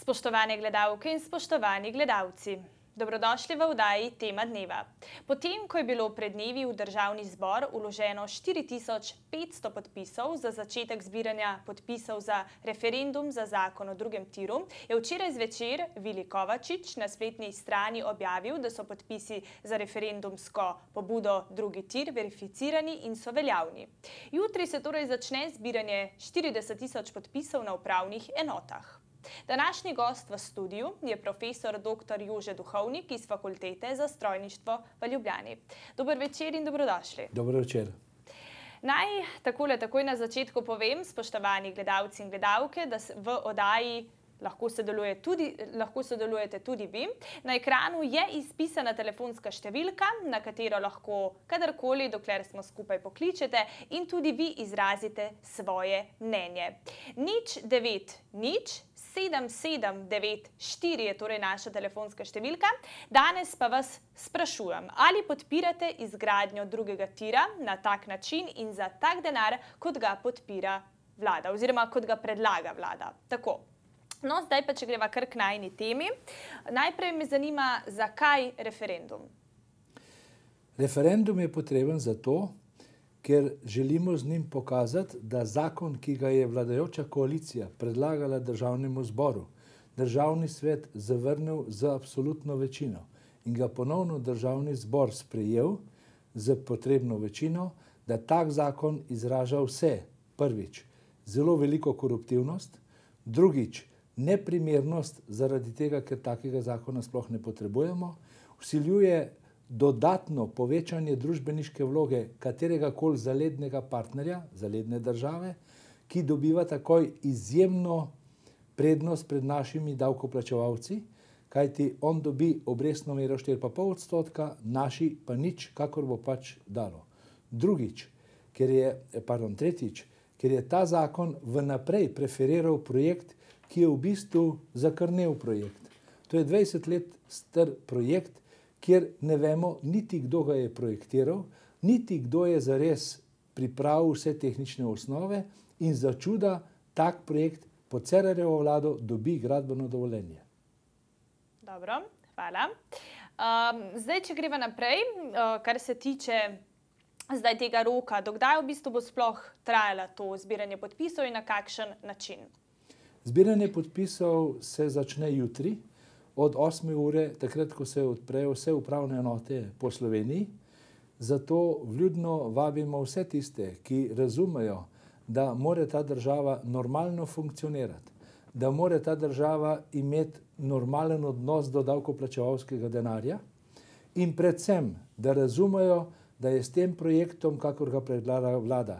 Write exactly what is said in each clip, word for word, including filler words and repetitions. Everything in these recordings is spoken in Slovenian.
Spoštovane gledalke in spoštovani gledalci, dobrodošli v oddaji Tema dneva. Potem, ko je bilo pred dnevi v Državni zbor vloženo štiri tisoč petsto podpisov za začetek zbiranja podpisov za referendum za zakon o drugem tiru, je včeraj zvečer Vili Kovačič na spletni strani objavil, da so podpisi za referendumsko pobudo drugi tir verificirani in so veljavni. Jutri se torej začne zbiranje štirideset tisoč podpisov na upravnih enotah. Današnji gost v studiu je profesor doktor Jože Duhovnik iz Fakultete za strojništvo v Ljubljani. Dober večer in dobrodošli. Dober večer. Naj takole takoj na začetku povem, spoštovani gledalci in gledalke, da v oddaji lahko sodeluje tudi, lahko sodelujete tudi vi. Na ekranu je izpisana telefonska številka, na katero lahko kadarkoli, dokler smo skupaj, pokličete in tudi vi izrazite svoje mnenje. Nič devet nič sedem sedem devet štiri je torej naša telefonska številka. Danes pa vas sprašujem, ali podpirate izgradnjo drugega tira na tak način in za tak denar, kot ga podpira vlada oziroma kot ga predlaga vlada. Tako. No, zdaj pa, če greva kar k najini temi. Najprej me zanima, zakaj referendum? Referendum je potreben zato, ker želimo z njim pokazati, da zakon, ki ga je vladajoča koalicija predlagala Državnemu zboru, Državni svet zavrnil z absolutno večino in ga ponovno Državni zbor sprejel z potrebno večino, da tak zakon izraža vse. Prvič, zelo veliko koruptivnost, drugič, neprimernost zaradi tega, ker takega zakona sploh ne potrebujemo, vsiljuje dodatno povečanje družbeniške vloge katerega koli zalednega partnerja, zaledne države, ki dobiva takoj izjemno prednost pred našimi davkoplačevalci, kajti on dobi obrestno mero štiri pa pol odstotka, naši pa nič, kakor bo pač dalo. Drugič, ker je, pardon, tretjič, ker je ta zakon vnaprej preferiral projekt, ki je v bistvu zakrnel projekt. To je dvajset let star projekt, kjer ne vemo niti kdo ga je projektiral, niti kdo je zares pripravil vse tehnične osnove in za čuda tak projekt pod Cerarjevo vlado dobi gradbeno dovoljenje. Dobro, hvala. Um, zdaj, če greva naprej, uh, kar se tiče zdaj tega roka, dokdaj v bistvu bo sploh trajala to zbiranje podpisov in na kakšen način? Zbiranje podpisov se začne jutri od osme ure, takrat, ko se odprejo vse upravne enote po Sloveniji. Zato vljudno vabimo vse tiste, ki razumejo, da mora ta država normalno funkcionirati, da mora ta država imeti normalen odnos do davkoplačevalskega denarja in predvsem, da razumejo, da je s tem projektom, kakor ga predlaga vlada,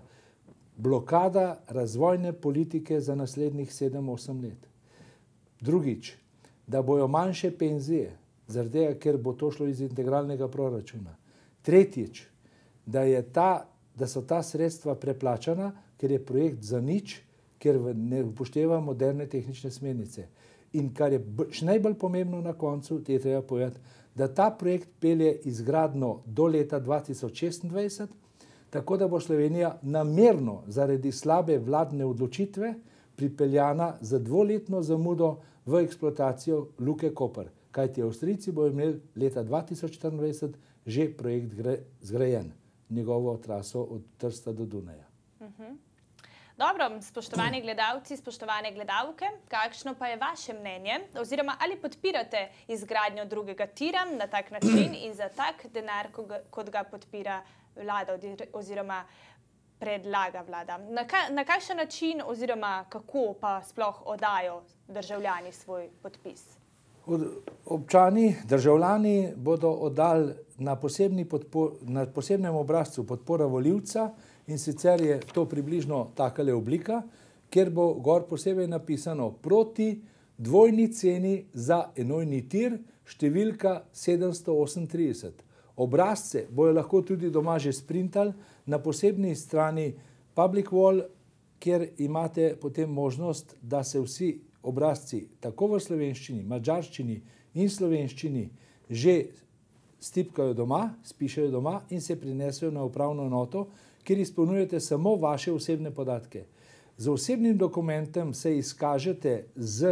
blokada razvojne politike za naslednjih sedem osem let. Drugič, da bojo manjše penzije, zaradi tega, ker bo to šlo iz integralnega proračuna. Tretjič, da, je ta, da so ta sredstva preplačana, ker je projekt za nič, ker ne upošteva moderne tehnične smernice. In kar je še najbolj pomembno na koncu, je treba povedati, da ta projekt pelje izgradnjo do leta dva tisoč šestindvajset, tako da bo Slovenija namerno zaradi slabe vladne odločitve pripeljana za dvoletno zamudo v eksploatacijo Luke Koper. Kajti Avstrijci bodo imeli leta dva tisoč štiriindvajset že projekt zgrajen, njegovo traso od Trsta do Dunaja. Uh-huh. Dobro, spoštovani gledalci, spoštovane gledalke, kakšno pa je vaše mnenje? Oziroma, ali podpirate izgradnjo drugega tira na tak način in za tak denar, kot ga podpira vlada oziroma predlaga vlada? Na, ka, na kakšen način oziroma kako pa sploh oddajo državljani svoj podpis? Od, občani, državljani bodo oddali na, podpor, na posebnem obrazcu podpora volivca in sicer je to približno takale oblika, kjer bo gor posebej napisano proti dvojni ceni za enojni tir številka sedemsto osemintrideset. Obrazce bojo lahko tudi doma že sprintali na posebni strani Public Wall, kjer imate potem možnost, da se vsi obrazci tako v slovenščini, madžarščini in slovenščini že stipkajo doma, spišejo doma in se prinesejo na upravno enoto, kjer izpolnjujete samo vaše osebne podatke. Z osebnim dokumentom se izkažete z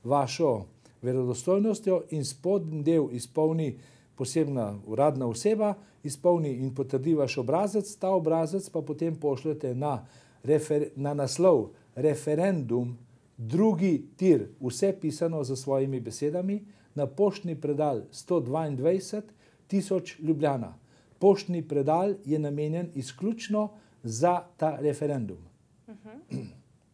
vašo verodostojnostjo in spodnji del izpolni posebna uradna oseba, izpolni in potrdi vaš obrazec, ta obrazec pa potem pošljete na, refer, na naslov referendum, drugi tir, vse pisano za svojimi besedami, na poštni predal sto dvaindvajset tisoč Ljubljana. Poštni predal je namenjen izključno za ta referendum. Uh-huh.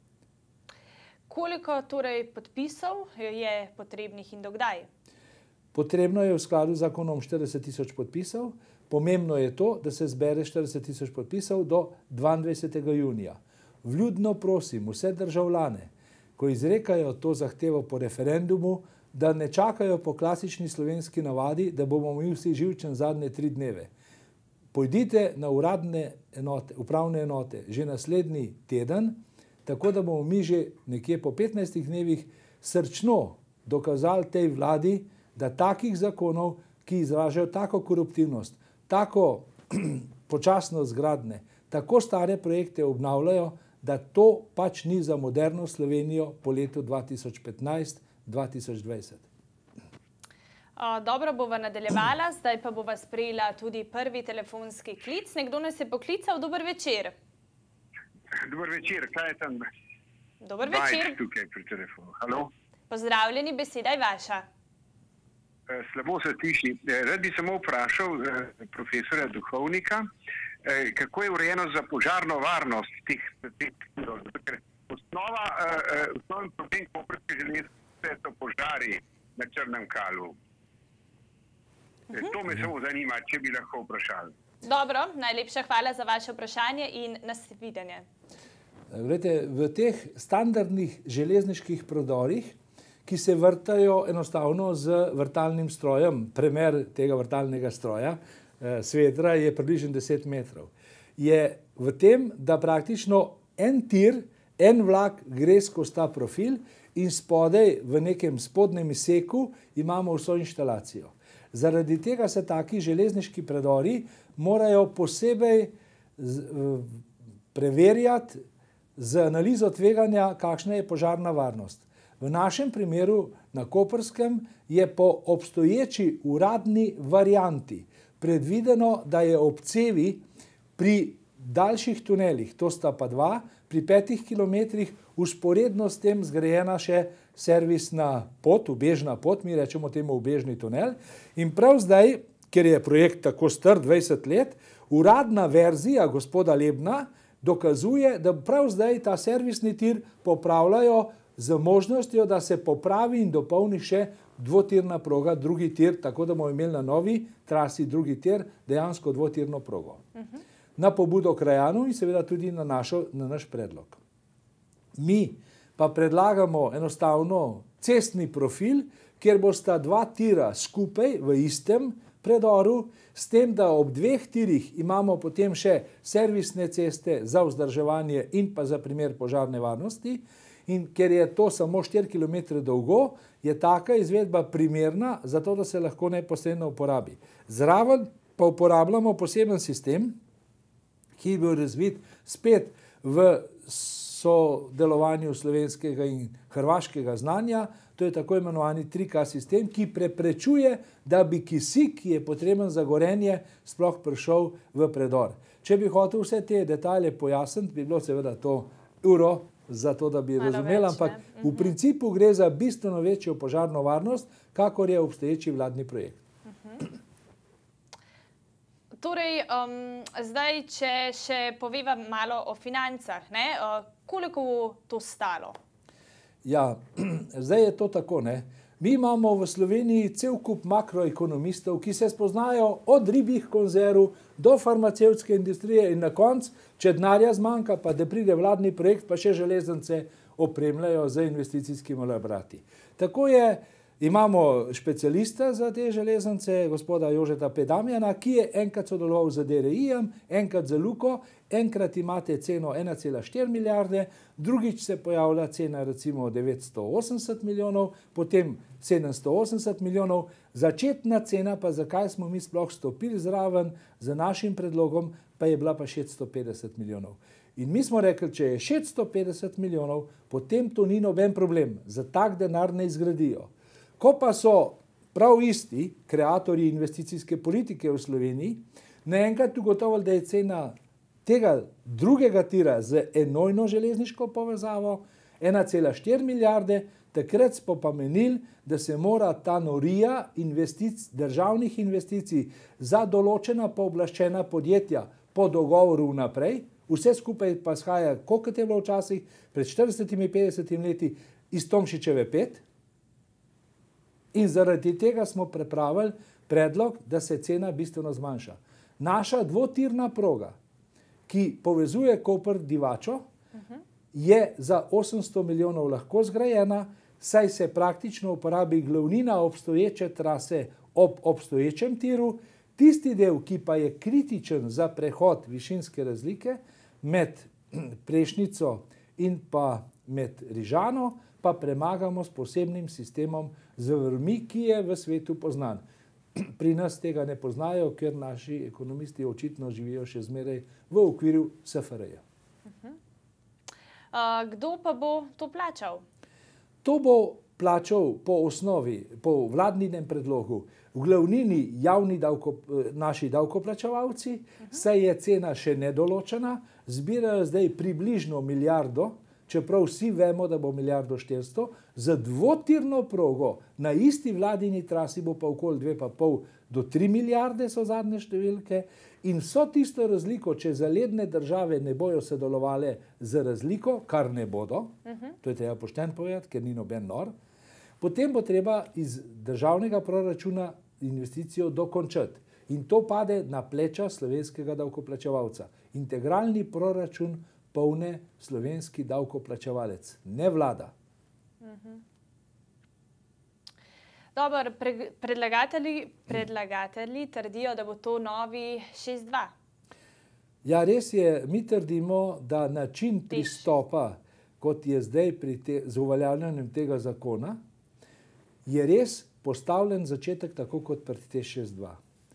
Koliko torej podpisov je potrebnih in dokdaj? Potrebno je v skladu z zakonom štirideset tisoč podpisov. Pomembno je to, da se zbere štirideset tisoč podpisov do dvaindvajsetega junija. Vljudno prosim vse državljane, ko izrekajo to zahtevo po referendumu, da ne čakajo po klasični slovenski navadi, da bomo mi vsi živčen zadnje tri dneve. Pojdite na uradne enote, upravne enote že naslednji teden, tako da bomo mi že nekje po petnajstih dnevih srčno dokazali tej vladi, da takih zakonov, ki izražajo tako koruptivnost, tako počasnost gradnje, tako stare projekte obnavljajo, da to pač ni za moderno Slovenijo po letu dva tisoč petnajst dva tisoč dvajset. Dobro bova nadaljevala, zdaj pa bova sprejela tudi prvi telefonski klic. Nekdo nas je poklical. Dober večer. Dober večer, kaj je tam? Dober večer. Bajč tukaj pri telefonu. Halo? Pozdravljeni, beseda je vaša. Slabo se tiši. Rad bi samo vprašal profesorja Duhovnika, kako je urejeno za požarno varnost teh tirov. Ker osnova, osnovni problem koprske železnice so požari na Črnem Kalu. To me samo zanima, če bi lahko vprašali. Dobro, najlepša hvala za vaše vprašanje in nasvidenje. Glede, v teh standardnih železniških prodorih, ki se vrtajo enostavno z vrtalnim strojem, premer tega vrtalnega stroja, svedra je približno deset metrov, je v tem, da praktično en tir, en vlak gre skozi ta profil in spodaj v nekem spodnjem izseku imamo vso inštalacijo. Zaradi tega se taki železniški predori morajo posebej preverjati z analizo tveganja, kakšna je požarna varnost. V našem primeru na Koperskem je po obstoječi uradni varianti predvideno, da je ob cevi pri daljših tunelih, to sta pa dva, pri petih kilometrih usporedno s tem zgrajena še servisna pot, ubežna pot, mi rečemo temu ubežni tunel. In prav zdaj, ker je projekt tako star dvajset let, uradna verzija gospoda Lebna dokazuje, da prav zdaj ta servisni tir popravljajo z možnostjo, da se popravi in dopolni še dvotirna proga, drugi tir, tako da bomo imeli na novi trasi drugi tir, dejansko dvotirno progo. Uh-huh. Na pobudo krajanov in seveda tudi na, našo, na naš predlog. Mi pa predlagamo enostavno cestni profil, kjer bosta dva tira skupaj v istem predoru, s tem, da ob dveh tirih imamo potem še servisne ceste za vzdrževanje in pa za primer požarne varnosti. In ker je to samo štiri kilometre dolgo, je taka izvedba primerna, zato da se lahko neposredno uporabi. Zraven pa uporabljamo poseben sistem, ki je bil razvit spet v sodelovanju slovenskega in hrvaškega znanja. To je tako imenovani tri K sistem, ki preprečuje, da bi kisik, ki je potreben za gorenje, sploh prišel v predor. Če bi hotel vse te detalje pojasniti, bi bilo seveda to uro, zato da bi razumeli, ampak v principu gre za bistveno večjo požarno varnost, kakor je obstoječi vladni projekt. Uh-huh. Torej, um, zdaj, če še poveva malo o financah, ne? Uh, koliko bo to stalo? Ja, zdaj je to tako, ne. Mi imamo v Sloveniji cel kup makroekonomistov, ki se spoznajo od ribjih konzerv do farmacevtske industrije in na koncu, če denarja zmanjka, pa da pride vladni projekt, pa še železnice opremljajo z investicijskimi laborati. Tako je, imamo specialista za te železnice, gospoda Jožeta Pedamjana, ki je enkrat sodeloval z D R I-jem, enkrat z Luko, enkrat imate ceno ena cela štiri milijarde, drugič se pojavlja cena recimo devetsto osemdeset milijonov, potem sedemsto osemdeset milijonov, začetna cena pa zakaj smo mi sploh stopili zraven z našim predlogom, pa je bila pa šeststo petdeset milijonov. In mi smo rekli, če je šeststo petdeset milijonov, potem to ni noben problem, za tak denar ne izgradijo. Ko pa so prav isti kreatorji investicijske politike v Sloveniji, naenkrat ugotovili, da je cena tega drugega tira z enojno železniško povezavo ena cela štiri milijarde, takrat smo pa menili, da se mora ta norija investic, državnih investicij za določena pooblaščena podjetja po dogovoru vnaprej, vse skupaj pa shaja, koliko je bilo včasih, pred štiridesetimi, petdesetimi leti, iz Tomšičeve pet. In zaradi tega smo pripravili predlog, da se cena bistveno zmanjša. Naša dvotirna proga, ki povezuje Koper-Divačo, je za osemsto milijonov lahko zgrajena, saj se praktično uporabi glavnina obstoječe trase ob obstoječem tiru, tisti del, ki pa je kritičen za prehod višinske razlike med Prešnico in pa med Rižano, pa premagamo s posebnim sistemom z vrvmi, ki je v svetu poznan. Pri nas tega ne poznajo, ker naši ekonomisti očitno živijo še zmeraj v okviru S F R J. Uh-huh. Uh, kdo pa bo to plačal? To bo plačal po osnovi, po vladninem predlogu, v glavnini javni davko, naši davkoplačevalci, uh-huh. Saj je cena še nedoločena, zbirajo zdaj približno milijardo, čeprav vsi vemo, da bo milijardo štiristo, za dvotirno progo na isti vladini trasi bo pa okoli dve pa pol do tri milijarde so zadnje številke in so tisto razliko, če zaledne države ne bojo sodelovale z razliko, kar ne bodo, uh-huh. To je treba pošteno povedati, ker ni noben nor, potem bo treba iz državnega proračuna investicijo dokončati. In to pade na pleča slovenskega davkoplačevalca. Integralni proračun polne slovenski davkoplačevalec, ne vlada. Uh-huh. Dobro, pre, predlagatelji, predlagatelji trdijo, da bo to novi šest dva. Ja, res je, mi trdimo, da način pristopa, kot je zdaj pri te, z uveljavljanjem tega zakona, je res postavljen začetek tako kot pri T šest dva.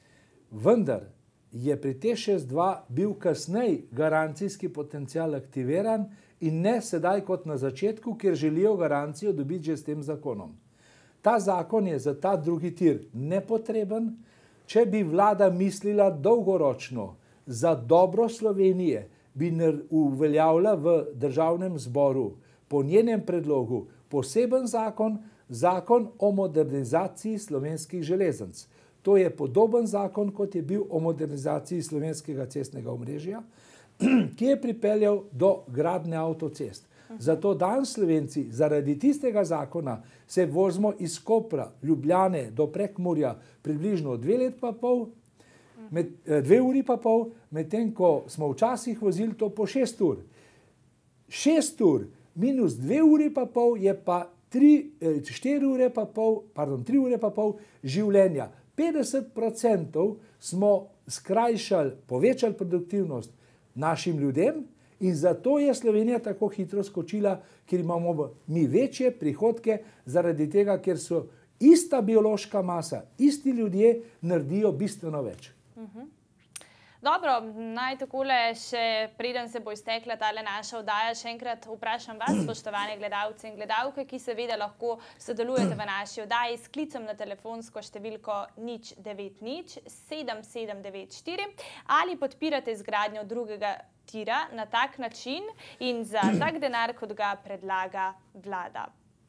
Vendar je pri T šest dva bil kasneje garancijski potencial aktiviran in ne sedaj kot na začetku, ker želijo garancijo dobiti že s tem zakonom. Ta zakon je za ta drugi tir nepotreben, če bi vlada mislila dolgoročno za dobro Slovenije, bi uveljavila v državnem zboru po njenem predlogu poseben zakon, zakon o modernizaciji slovenskih železnic. To je podoben zakon, kot je bil o modernizaciji slovenskega cestnega omrežja, ki je pripeljal do gradnje avtocest. Zato danes Slovenci zaradi tistega zakona se vozimo iz Kopra, Ljubljane do Prekmurja približno dve let pa pol, med, dve uri pa pol, medtem ko smo včasih vozili to po šest ur. Šest ur minus dve uri pa pol je pa tri, štiri ure pa pol, pardon, tri ure pa pol življenja. petdeset procentov smo skrajšali, povečali produktivnost našim ljudem in zato je Slovenija tako hitro skočila, ker imamo mi večje prihodke zaradi tega, ker so ista biološka masa, isti ljudje naredijo bistveno več. Uh-huh. Dobro, naj takole še, preden se bo iztekla tale naša oddaja, še enkrat vprašam vas, spoštovane gledalce in gledalke, ki seveda lahko sodelujete v naši oddaji s klicem na telefonsko številko nič devet nič sedem sedem devet štiri ali podpirate izgradnjo drugega tira na tak način in za tak denar, kot ga predlaga vlada.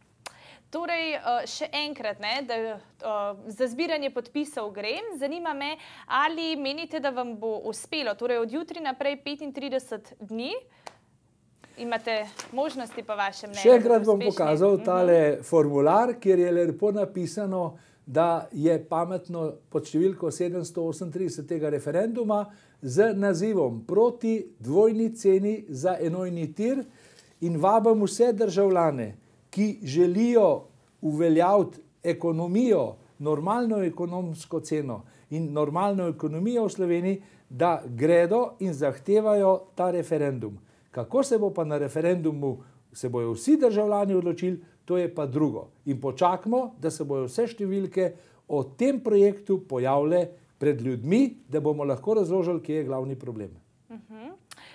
Torej, še enkrat, ne, da, za zbiranje podpisov grem, zanima me, ali menite, da vam bo uspelo, torej od jutri naprej petintrideset dni, imate možnosti po vašem mnenju? Še enkrat bom pokazal tale formular, kjer je lepo napisano, da je pametno pod številko sedemsto osemintrideset tega referenduma z nazivom Proti dvojni ceni za enojni tir in vabim vse državljane, ki želijo uveljaviti ekonomijo, normalno ekonomsko ceno in normalno ekonomijo v Sloveniji, da gredo in zahtevajo ta referendum. Kako se bo pa na referendumu, se bojo vsi državljani odločili, to je pa drugo. In počakamo, da se bojo vse številke o tem projektu pojavile pred ljudmi, da bomo lahko razložili, kje je glavni problem. Uh-huh.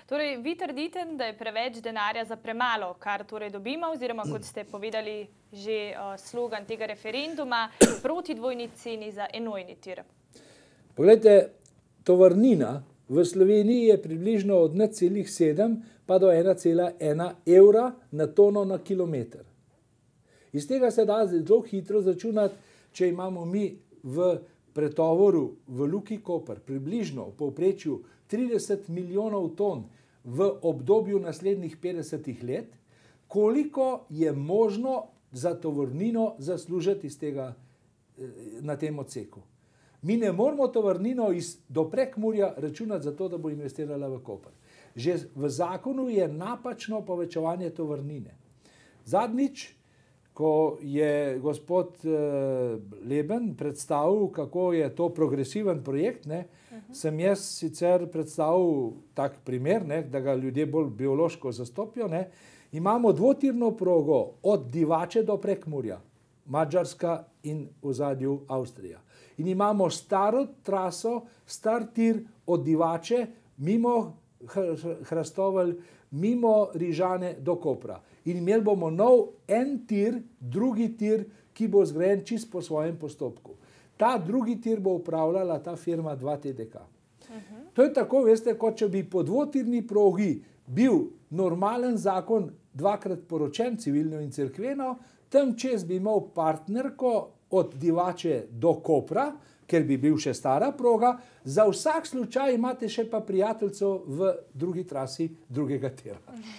Torej, vi trdite, da je preveč denarja za premalo, kar torej dobimo, oziroma kot ste povedali že uh, slogan tega referenduma, proti dvojni ceni za enojni tir. Poglejte, tovarnina v Sloveniji je približno od nič celih sedem pa do ena cela ena evra na tono na kilometer. Iz tega se da zelo hitro začunati, če imamo mi v pretovoru v Luki Koper približno v povprečju trideset milijonov ton v obdobju naslednjih petdesetih let, koliko je možno za tovornino zaslužiti iz tega, na tem odseku. Mi ne moramo tovarnino iz, do Prekmurja računati za to, da bo investirala v Koper. Že v zakonu je napačno povečevanje tovarnine. Zadnjič, ko je gospod Leben predstavil, kako je to progresiven projekt, ne, uh-huh. sem jaz sicer predstavil tak primer, ne, da ga ljudje bolj biološko zastopijo. Ne. Imamo dvotirno progo od Divače do Prekmurja, Madžarska in v ozadju Avstrija. In imamo staro traso, star tir od Divače, mimo Hrastovelj, mimo Rižane do Kopra. In imeli bomo nov en tir, drugi tir, ki bo zgrajen čist po svojem postopku. Ta drugi tir bo upravljala ta firma dva T D K. Uh-huh. To je tako, veste, kot če bi po dvotirni progi bil normalen zakon dvakrat poročen, civilno in cerkveno, tam čez bi imel partnerko od Divače do Kopra, ker bi bil še stara proga, za vsak slučaj imate še pa prijateljcev v drugi trasi drugega tira.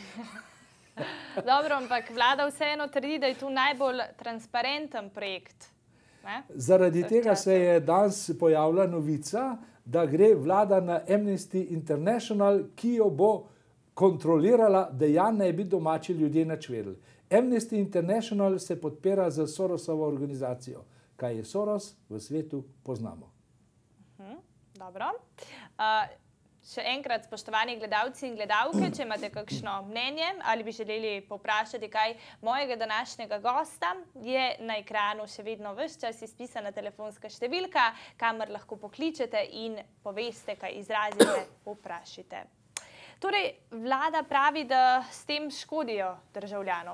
Dobro, ampak vlada vseeno trdi, da je tu najbolj transparenten projekt. Ne? Zaradi tega se je danes pojavila novica, da gre vlada na Amnesty International, ki jo bo kontrolirala, da ja ne bi domači ljudje nič vedeli. Amnesty International se podpira za Sorosovo organizacijo. Kaj je Soros, v svetu poznamo. Uh-huh, dobro. Uh, še enkrat, spoštovani gledalci in gledalke, če imate kakšno mnenje ali bi želeli poprašati kaj mojega današnjega gosta, je na ekranu še vedno ves čas izpisana telefonska številka, kamor lahko pokličete in poveste, kaj izrazite, poprašite. Torej, vlada pravi, da s tem škodijo državljanom.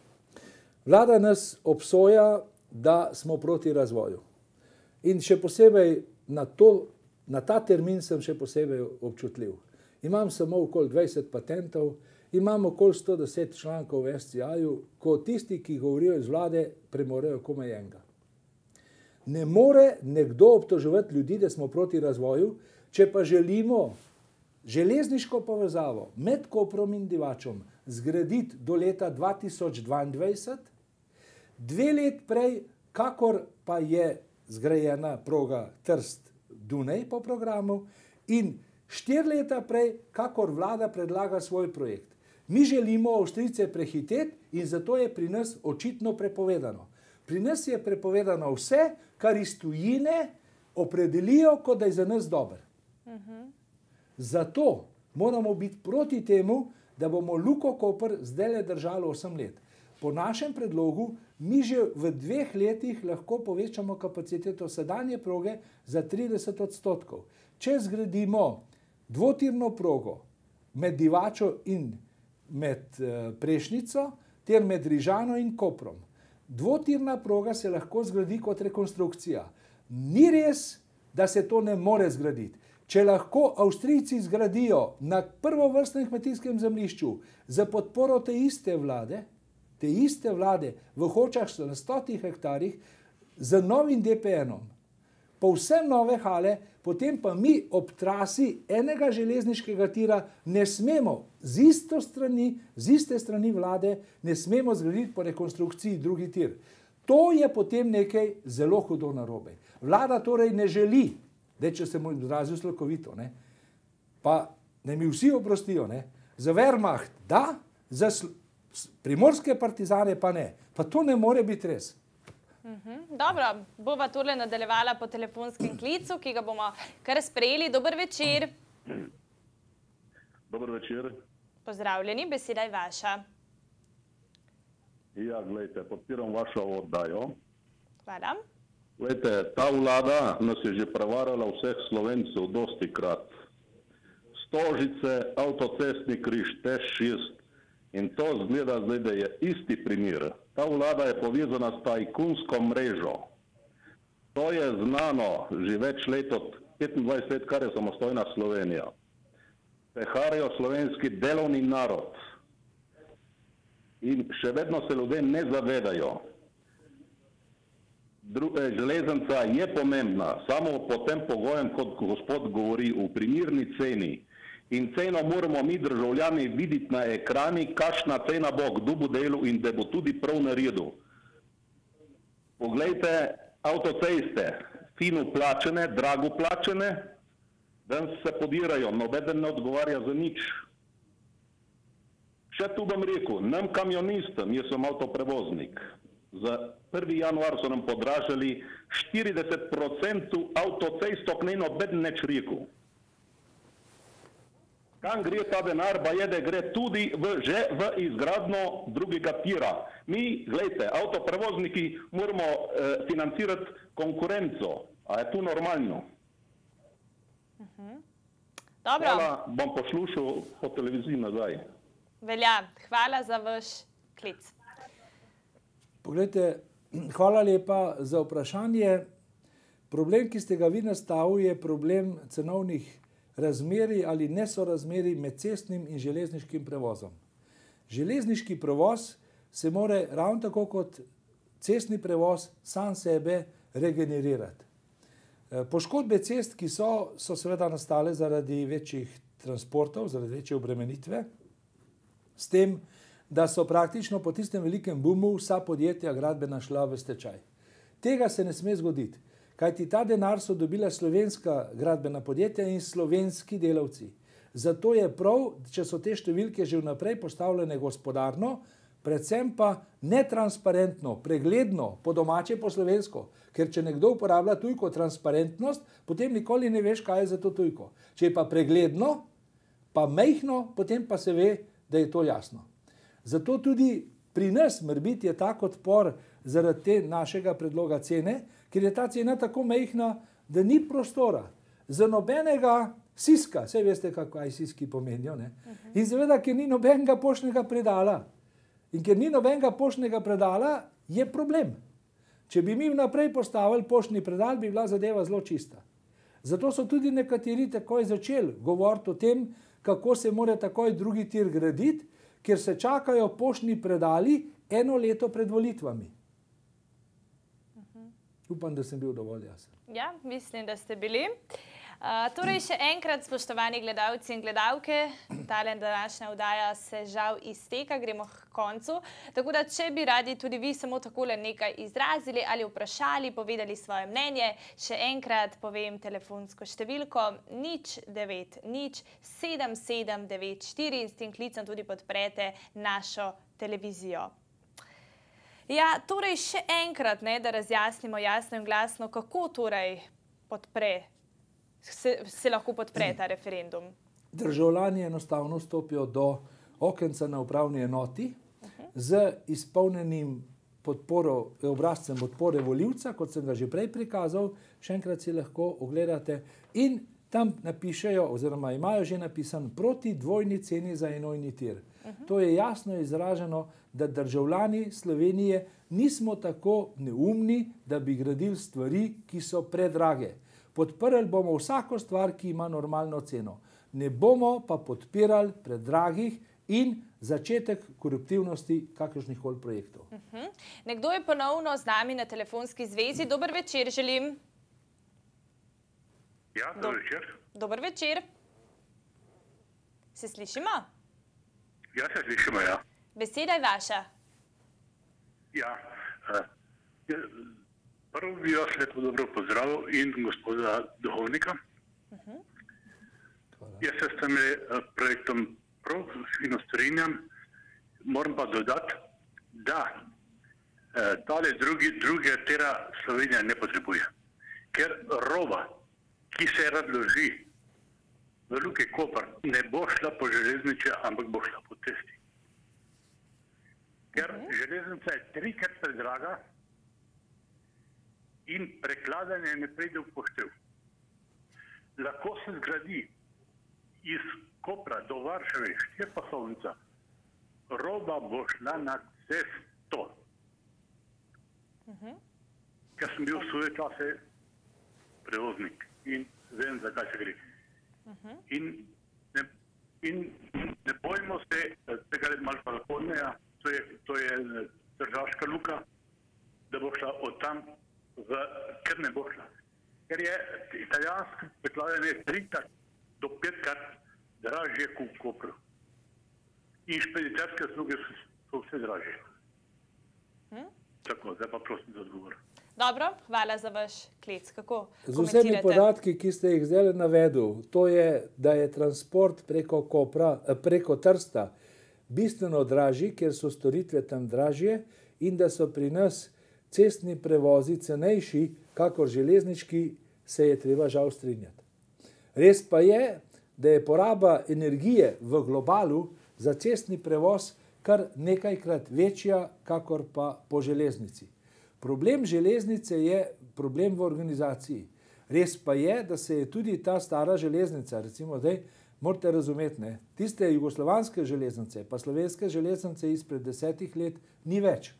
Vlada nas obsoja, da smo proti razvoju. In še posebej na, to, na ta termin sem še posebej občutljiv. Imam samo okoli dvajset patentov, imam okoli sto deset člankov v S C I-ju, ko tisti, ki govorijo iz vlade, premorejo komaj enega. Ne more nekdo obtoževati ljudi, da smo proti razvoju, če pa želimo železniško povezavo med Koprom in Divačom zgraditi do leta dva tisoč dvaindvajset, dve let prej, kakor pa je zgrajena proga Trst-Dunaj po programu in štiri leta prej, kakor vlada predlaga svoj projekt. Mi želimo Avstrijce prehiteti in zato je pri nas očitno prepovedano. Pri nas je prepovedano vse, kar iz tujine opredelijo, kot da je za nas dober. Uh-huh. Zato moramo biti proti temu, da bomo Luko Koper zdajle držali osem let. Po našem predlogu mi že v dveh letih lahko povečamo kapaciteto sedanje proge za trideset odstotkov. Če zgradimo dvotirno progo med Divačo in med Prešnico, ter med Rižano in Koprom, dvotirna proga se lahko zgradi kot rekonstrukcija. Ni res, da se to ne more zgraditi. Če lahko Avstrijci zgradijo na prvovrstnem kmetijskem zemljišču za podporo te iste vlade, te iste vlade v Hočah na stotih hektarjih z novim D P N-om, povsem nove hale, potem pa mi ob trasi enega železniškega tira ne smemo z isto strani, z iste strani vlade, ne smemo zgraditi po rekonstrukciji drugi tir. To je potem nekaj zelo hudo narobe. Vlada torej ne želi, da če se mu izrazil slokovito, ne, pa ne mi vsi oprostijo, ne, za Wehrmacht da, za primorske partizane pa ne. Pa to ne more biti res. Uh-huh. Dobro, bova tole nadaljevala po telefonskem klicu, ki ga bomo kar sprejeli. Dober večer. Dober večer. Pozdravljeni, beseda je vaša. Ja, gledajte, podpiram vašo oddajo. Hvala. Gledajte, ta vlada nas je že prevarala vseh Slovencev dosti krat. S Stožice, avtocestni križ, T E Š šest. In to zgleda zdaj, da je isti primer. Ta vlada je povezana s tajkunsko mrežo. To je znano že več let, od petindvajset let, kar je samostojna Slovenija. Peharijo slovenski delovni narod. In še vedno se ljudje ne zavedajo. Železnica je pomembna, samo po tem pogojem, kot gospod govori, v primerni ceni. In ceno moramo mi državljani videti na ekrani, kakšna cena bo, kdo bo delal in da bo tudi prav naredil. Poglejte, avtoceste, fino plačene, drago plačene, danes se podirajo, nobeden ne odgovarja za nič. Še tu bom rekel, nam kamionistom, jaz sem avtoprevoznik, za prvi januar so nam podražili štirideset procentov avtocestov, ne nobeden neč rekel. Kam gre ta denar, pa je, da gre tudi v, že v izgradnjo drugega tira. Mi, gledajte, avtoprevozniki moramo eh, financirati konkurenco. A je to normalno? Uh-huh. Dobro. Hvala, bom poslušal po televiziji nazaj. Velja, hvala za vaš klic. Poglejte, hvala lepa za vprašanje. Problem, ki ste ga vi nastavili, je problem cenovnih razmeri ali nesorazmeri med cestnim in železniškim prevozom. Železniški prevoz se more ravno tako kot cestni prevoz sam sebe regenerirati. Poškodbe cest, ki so, so seveda nastale zaradi večjih transportov, zaradi večje obremenitve, s tem, da so praktično po tistem velikem boomu vsa podjetja gradbena šla v stečaj. Tega se ne sme zgoditi. Kajti ta denar so dobila slovenska gradbena podjetja in slovenski delavci. Zato je prav, če so te številke že vnaprej postavljene gospodarno, predvsem pa netransparentno, pregledno, po domače, po slovensko. Ker če nekdo uporablja tujko transparentnost, potem nikoli ne veš, kaj je za to tujko. Če je pa pregledno, pa mejhno, potem pa se ve, da je to jasno. Zato tudi pri nas morbiti je tak odpor zaradi te našega predloga cene, ker je ta cena tako mejhna, da ni prostora za nobenega siska. Saj veste, kaj siski pomenijo. Ne? In seveda, ker ni nobenega poštnega predala. In ker ni nobenega poštnega predala, je problem. Če bi mi vnaprej postavili poštni predal, bi bila zadeva zelo čista. Zato so tudi nekateri takoj začeli govoriti o tem, kako se mora takoj drugi tir graditi, ker se čakajo poštni predali eno leto pred volitvami. Upam, da sem bil dovolj jasen. Ja, mislim, da ste bili. Uh, torej, še enkrat, spoštovani gledalci in gledalke, tale današnja oddaja se žal izteka, gremo k koncu. Tako da, če bi radi tudi vi samo takole nekaj izrazili ali vprašali, povedali svoje mnenje, še enkrat povem telefonsko številko nič devet nič sedem sedem devet štiri in s tem klicem tudi podprete našo televizijo. Ja, torej še enkrat, ne, da razjasnimo jasno in glasno, kako torej podpre, se, se lahko podpre ta referendum. Državljani enostavno stopijo do okenca na upravni enoti uh-huh. z izpolnjenim podporo, obrazcem podpore volivca, kot sem ga že prej prikazal, še enkrat si lahko ogledate in tam napišejo, oziroma imajo že napisan proti dvojni ceni za enojni tir. Uh-huh. To je jasno izraženo, da državljani Slovenije nismo tako neumni, da bi gradili stvari, ki so predrage. Podprli bomo vsako stvar, ki ima normalno ceno. Ne bomo pa podpirali predragih in začetek koruptivnosti kakršnih koli projektov. Uh-huh. Nekdo je ponovno z nami na telefonski zvezi. Dober večer, želim. Ja, dober večer. Dober večer. Se slišimo? Ja, se slišimo, ja. Beseda je vaša. Ja, uh, prvo bi vas lepo dobro pozdravil in gospoda duhovnika. Uh-huh. Jaz se s tem uh, projektom prav fino strinjam, moram pa dodati, da uh, tale drugi, druge tera Slovenija ne potrebuje. Ker rova, ki se razloži v Luki Koper, ne bo šla po železnici, ampak bo šla po cesti. Ker železnica je trikrat predraga in prekladanje ne pride v poštev. Lahko se zgradi iz Kopra do Varšave štiripasovnica, roba bo šla na cesto. Uh-huh. Ker sem bil v svoje čase prevoznik in vem, za kaj se gre. Uh-huh. In, ne, in ne bojimo se, tega je malo Falconeja, to je, to je Tržaška luka, da bo šla od tam, v, ker ne bo šla. Ker je italijansko preplavljanje trikrat do petkrat dražje kot v Kopru. In špediterske sluge so vse dražje. Hmm? Tako, zdaj pa prosim za odgovor. Dobro, hvala za vaš klic. Kako z vsemi podatki, ki ste jih zdaj navedel, to je, da je transport preko, Kopra, preko Trsta bistveno dražji, ker so storitve tam dražje in da so pri nas cestni prevozi cenejši, kakor železniški, se je treba žal strinjati. Res pa je, da je poraba energije v globalu za cestni prevoz kar nekajkrat večja, kakor pa po železnici. Problem železnice je problem v organizaciji. Res pa je, da se je tudi ta stara železnica, recimo zdaj, morate razumeti, ne, tiste jugoslovanske železnice, pa slovenske železnice izpred desetih let ni več.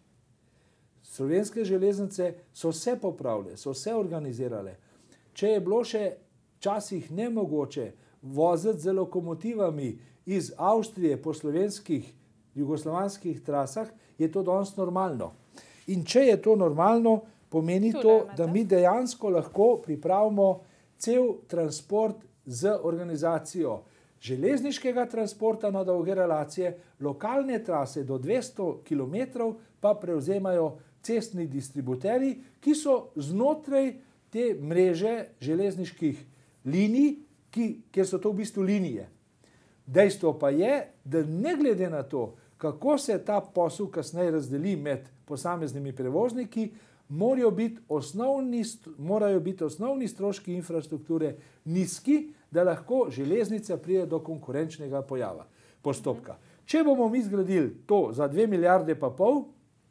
Slovenske železnice so se popravile, so se organizirale. Če je bilo še včasih nemogoče voziti z lokomotivami iz Avstrije po slovenskih jugoslovanskih trasah, je to danes normalno. In če je to normalno, pomeni to, da mi dejansko lahko pripravimo cel transport z organizacijo železniškega transporta na dolge relacije, lokalne trase do dvesto kilometrov pa prevzemajo cestni distributerji, ki so znotraj te mreže železniških linij, ki, kjer so to v bistvu linije. Dejstvo pa je, da ne glede na to, kako se ta posel kasneje razdeli med posameznimi prevozniki, morajo biti osnovni, morajo biti osnovni stroški infrastrukture nizki, da lahko železnica pride do konkurenčnega pojava postopka. Če bomo mi zgradili to za dve milijarde pa pol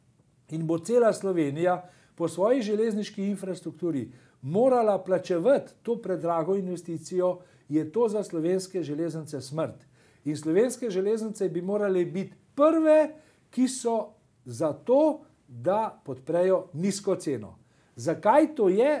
in bo cela Slovenija po svoji železniški infrastrukturi morala plačevati to predrago investicijo, je to za slovenske železnice smrt. In slovenske železnice bi morale biti prve, ki so za to, da podprejo nizko ceno. Zakaj to je,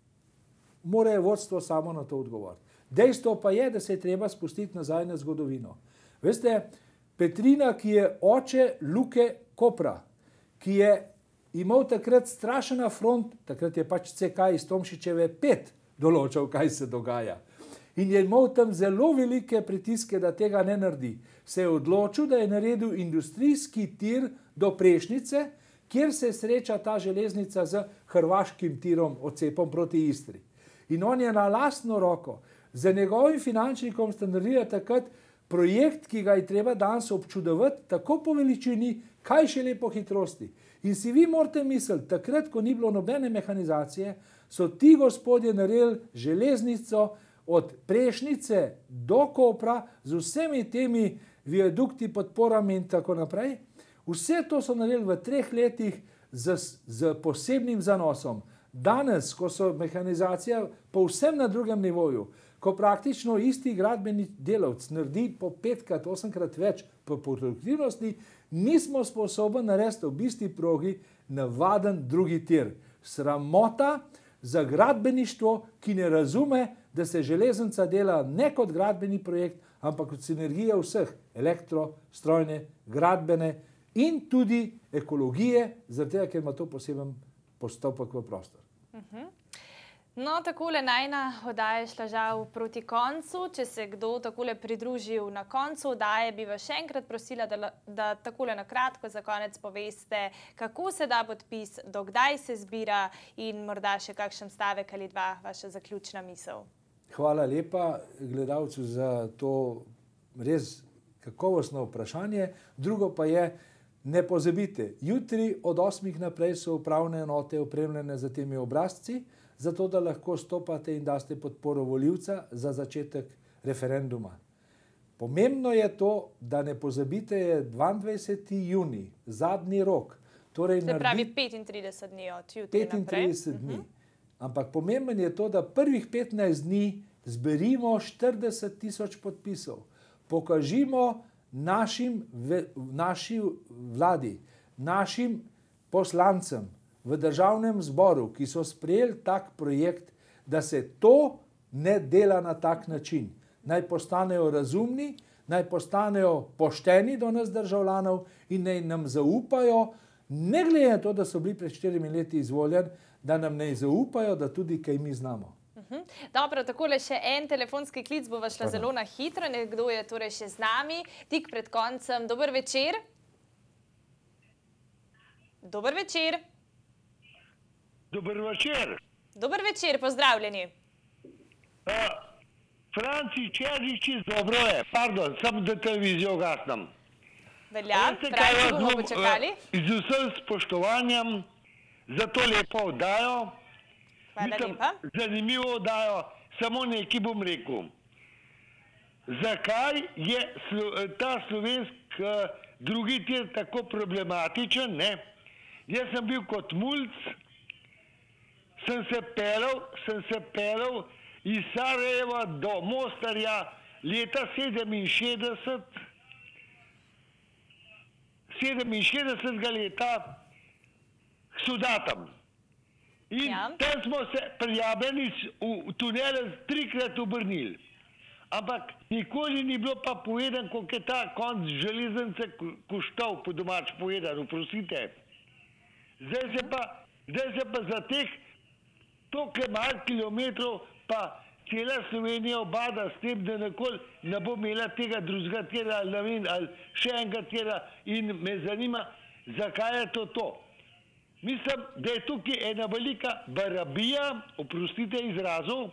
mora vodstvo samo na to odgovoriti. Dejstvo pa je, da se je treba spustiti nazaj na zgodovino. Veste, Petrina, ki je oče Luke Kopra, ki je imel takrat strašen front, takrat je pač C K iz Tomšičeve pet določal, kaj se dogaja. In je imel tam zelo velike pritiske, da tega ne naredi. Se je odločil, da je naredil industrijski tir do Prešnice, kjer se sreča ta železnica z hrvaškim tirom, odcepom proti Istri. In on je na lastno roko, z njegovim finančnikom sta naredila takrat projekt, ki ga je treba danes občudovati, tako po veličini, kaj šele po hitrosti. In si vi morate misliti, takrat, ko ni bilo nobene mehanizacije, so ti gospodje naredili železnico od Prešnice do Kopra z vsemi temi viadukti, podporami in tako naprej. Vse to so naredili v treh letih z, z posebnim zanosom. Danes, ko so mehanizacija povsem na drugem nivoju, ko praktično isti gradbeni delavc naredi po petkrat, osemkrat več po produktivnosti, nismo sposobni narediti v bistvi progi navaden drugi tir. Sramota za gradbeništvo, ki ne razume, da se železnica dela ne kot gradbeni projekt, ampak kot sinergija vseh elektro, strojne, gradbene in tudi ekologije, zaradi tega, ker ima to poseben postopek v prostor. Uh-huh. No, takole najna oddaja je šla žal proti koncu. Če se kdo takole pridružil na koncu oddaje, bi vas še enkrat prosila, da, da takole na kratko za konec poveste, kako se da podpis, do kdaj se zbira in morda še kakšen stavek ali dva vaša zaključna misel. Hvala lepa gledalcu za to res kakovostno vprašanje. Drugo pa je, ne pozabite, jutri od osmih naprej so upravne enote opremljene za temi obrazci, zato da lahko stopate in daste podporo volivca za začetek referenduma. Pomembno je to, da ne pozabite, je dvaindvajseti junij, zadnji rok. Torej se pravi petintrideset dni od jutri petintrideset naprej. dni. Uh-huh. Ampak pomemben je to, da prvih petnajst dni zberimo štirideset tisoč podpisov, pokažimo našim, naši vladi, našim poslancem v državnem zboru, ki so sprejeli tak projekt, da se to ne dela na tak način. Naj postanejo razumni, naj postanejo pošteni do nas državljanov in naj nam zaupajo, ne glede na to, da so bili pred štirimi leti izvoljeni, da nam ne zaupajo, da tudi kaj mi znamo. Dobro, takole še en telefonski klic bova šla zelo na hitro. Nekdo je torej še z nami, tik pred koncem. Dober večer. Dober večer. Dober večer. Dober večer, pozdravljeni. Franci Černiči, dobro je. Pardon, samo da televizijo gasnem. Velja, pravi, bomo počakali. Z vsem spoštovanjem za to lepo oddajo. Hvala lepa. Zanimivo oddajo, samo nekaj bom rekel. Zakaj je ta slovenski drugi tir tako problematičen? Jaz sem bil kot mulc, sem se pelal, sem se pelal iz Sarajeva do Mostarja leta sedeminšestdeset, sedeminšestdesetega leta k Sudatam. In tam smo se prijavljeni v tunele trikrat obrnili. Ampak nikoli ni bilo pa povedan, koliko je ta konc železnice koštal, po domač povedano, prosite. Zdaj se pa, zdaj se pa za teh toliko malo kilometrov pa cela Slovenija obada s tem, da nikoli ne bo imela tega drugega tira, ali ne vem, ali še enega tira. In me zanima, zakaj je to to. Mislim, da je tukaj ena velika barabija, oprostite izrazu,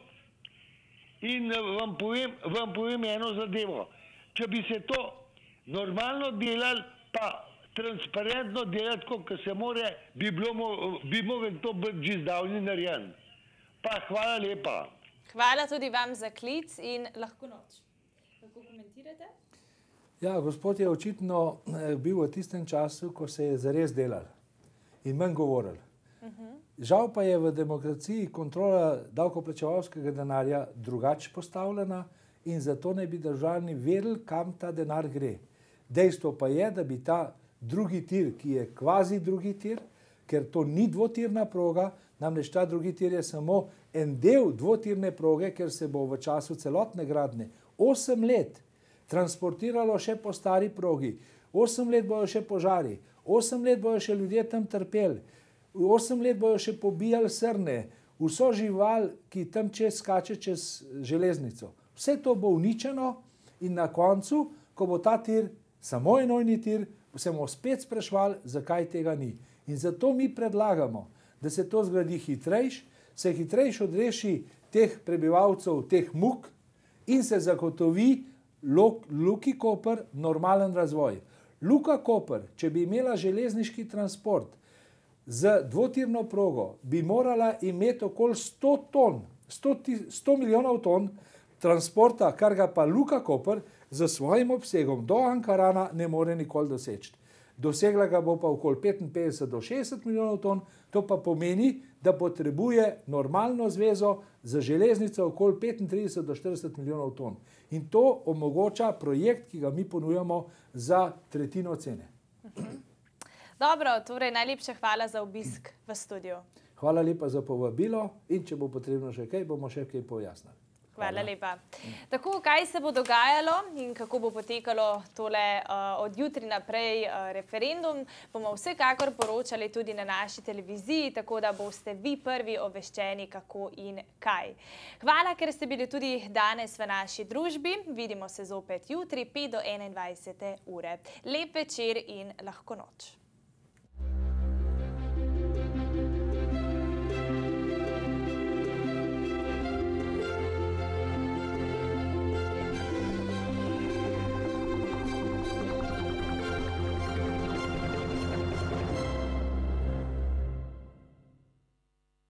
in vam povem, vam povem eno zadevo. Če bi se to normalno delali, pa transparentno delati, kot se more, bi mogel to biti že zdavni narejen. Pa hvala lepa. Hvala tudi vam za klic in lahko noč. Kako komentirate? Ja, gospod je očitno bil v tistem času, ko se je zares delal in manj govorili. Žal pa je v demokraciji kontrola davkoplačevalskega denarja drugače postavljena in zato naj bi državljani vedeli, kam ta denar gre. Dejstvo pa je, da bi ta drugi tir, ki je kvazi drugi tir, ker to ni dvotirna proga, namreč ta drugi tir je samo en del dvotirne proge, ker se bo v času celotne gradnje osem let transportiralo še po stari progi, osem let bojo še požari, osem let bojo še ljudje tam trpeli, osem let bojo še pobijali srne, vso žival, ki tam čez skače čez železnico. Vse to bo uničeno in na koncu, ko bo ta tir samo enojni tir, se bomo spet sprašvali, zakaj tega ni. In zato mi predlagamo, da se to zgradi hitrejš, se hitrejš odreši teh prebivalcev, teh muk in se zagotovi Luki Koper normalen razvoj. Luka Koper, če bi imela železniški transport z dvotirno progo, bi morala imeti okoli sto ton, sto milijonov ton transporta, kar ga pa Luka Koper z svojim obsegom do Ankarana ne more nikoli doseči. Dosegla ga bo pa okoli petinpetdeset do šestdeset milijonov ton, to pa pomeni, da potrebuje normalno zvezo za železnico okoli petintrideset do štirideset milijonov ton. In to omogoča projekt, ki ga mi ponujamo za tretjino cene. Dobro, torej najlepša hvala za obisk v studiu. Hvala lepa za povabilo in če bo potrebno še kaj, bomo še kaj pojasnili. Hvala lepa. Tako, kaj se bo dogajalo in kako bo potekalo tole od jutri naprej referendum, bomo vsekakor poročali tudi na naši televiziji, tako da boste vi prvi obveščeni, kako in kaj. Hvala, ker ste bili tudi danes v naši družbi. Vidimo se zopet jutri, pet do enaindvajsete ure. Lep večer in lahko noč.